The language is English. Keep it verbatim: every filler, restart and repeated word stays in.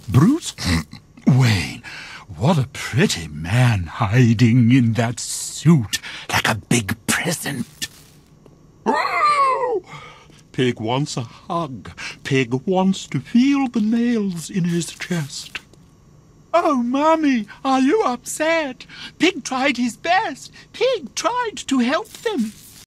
Bruce Wayne, what a pretty man hiding in that suit like a big present. Pig wants a hug. Pig wants to feel the nails in his chest. Oh, Mommy, are you upset? Pig tried his best. Pig tried to help them.